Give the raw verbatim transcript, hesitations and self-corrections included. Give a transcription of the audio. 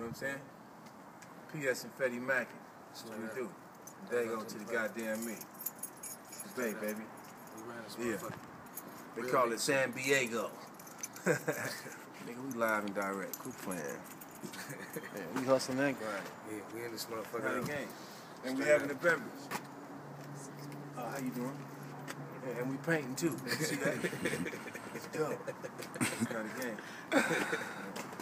know what I'm saying? P S and Fetti Mackin. That's what we do. There you go to the goddamn me. Bay, baby. Yeah. They call it San Diego. Nigga, we live and direct. Quit playing. Yeah, we hustling and grinding. Yeah, we in this motherfucker. Kind of game. And we having a beverage. Uh, how you doing? Yeah, and we painting too. You see that? It's dope. It's kind of game.